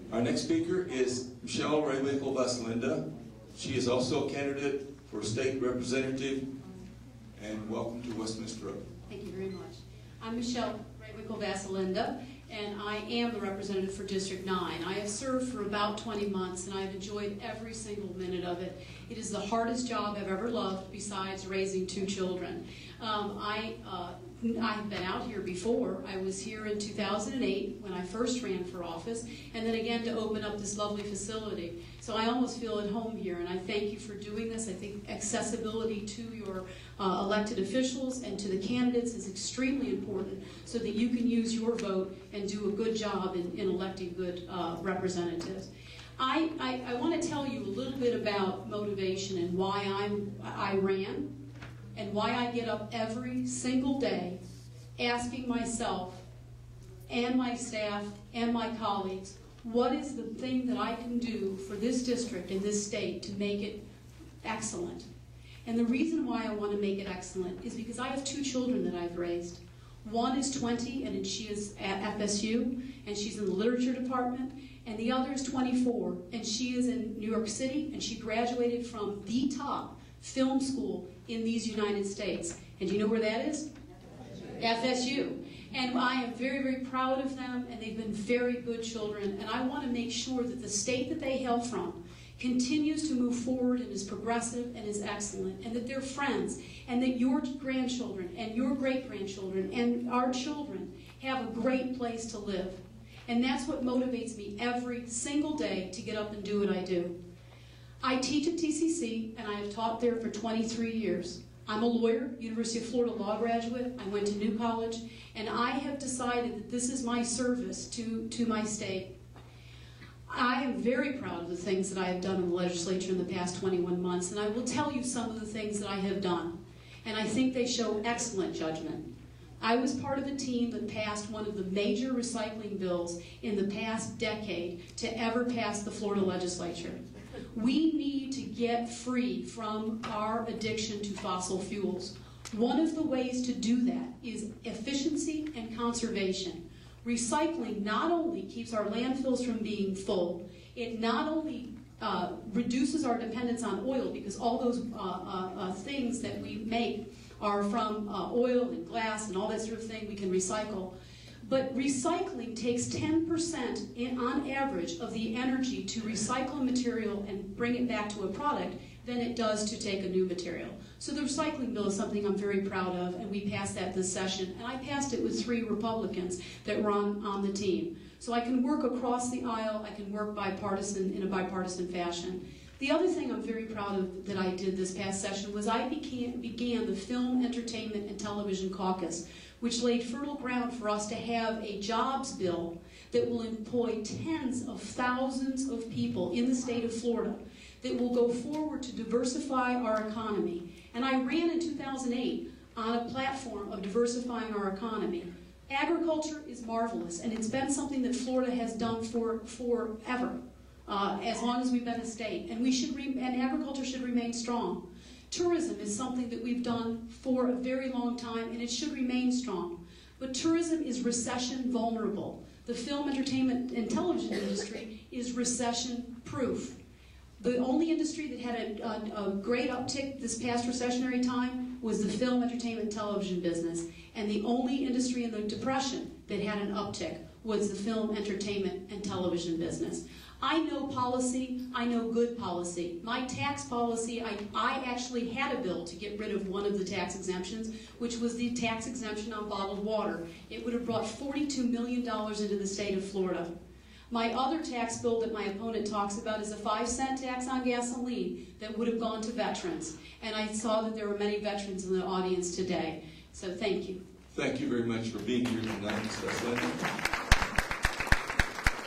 Our next speaker is Michelle Raywinkle-Vasalinda. She is also a candidate for state representative, and welcome to Westminster Open. Thank you very much. I'm Michelle Raywinkle-Vasalinda, and I am the representative for District 9. I have served for about 20 months, and I've enjoyed every single minute of it. It is the hardest job I've ever loved, besides raising 2 children. I've been out here before. I was here in 2008 when I first ran for office, and then again to open up this lovely facility. So I almost feel at home here, and I thank you for doing this. I think accessibility to your elected officials and to the candidates is extremely important so that you can use your vote and do a good job in electing good representatives. I want to tell you a little bit about motivation and why I ran, and why I get up every single day asking myself and my staff and my colleagues, what is the thing that I can do for this district and this state to make it excellent? And the reason why I want to make it excellent is because I have 2 children that I've raised. One is 20, and she is at FSU, and she's in the literature department, and the other is 24, and she is in New York City, and she graduated from the top film school in these United States. And do you know where that is? FSU. And I am very, very proud of them, and they've been very good children, and I want to make sure that the state that they hail from continues to move forward and is progressive and is excellent, and that they're friends, and that your grandchildren and your great-grandchildren and our children have a great place to live. And that's what motivates me every single day to get up and do what I do. I teach at TCC, and I have taught there for 23 years. I'm a lawyer, University of Florida law graduate. I went to New College, and I have decided that this is my service to my state. I am very proud of the things that I have done in the legislature in the past 21 months, and I will tell you some of the things that I have done. And I think they show excellent judgment. I was part of a team that passed one of the major recycling bills in the past decade to ever pass the Florida legislature. We need to get free from our addiction to fossil fuels. One of the ways to do that is efficiency and conservation. Recycling not only keeps our landfills from being full, it not only reduces our dependence on oil, because all those things that we make are from oil and glass and all that sort of thing we can recycle. But recycling takes 10% on average of the energy to recycle a material and bring it back to a product than it does to take a new material. So the recycling bill is something I'm very proud of, and we passed that this session. And I passed it with 3 Republicans that were on the team. So I can work across the aisle, I can work bipartisan in a bipartisan fashion. The other thing I'm very proud of that I did this past session was I began the Film, Entertainment, and Television Caucus, which laid fertile ground for us to have a jobs bill that will employ tens of thousands of people in the state of Florida, that will go forward to diversify our economy. And I ran in 2008 on a platform of diversifying our economy. Agriculture is marvelous, and it's been something that Florida has done forever. As long as we've been a state, and agriculture should remain strong. Tourism is something that we've done for a very long time, and it should remain strong. But tourism is recession vulnerable. The film, entertainment, and television industry is recession proof. The only industry that had a great uptick this past recessionary time was the film, entertainment, and television business. And the only industry in the Depression that had an uptick was the film, entertainment, and television business. I know policy, I know good policy. My tax policy, I actually had a bill to get rid of one of the tax exemptions, which was the tax exemption on bottled water. It would have brought $42 million into the state of Florida. My other tax bill that my opponent talks about is a 5-cent tax on gasoline that would have gone to veterans. And I saw that there were many veterans in the audience today. So thank you. Thank you very much for being here tonight, Ms. Vasalinda.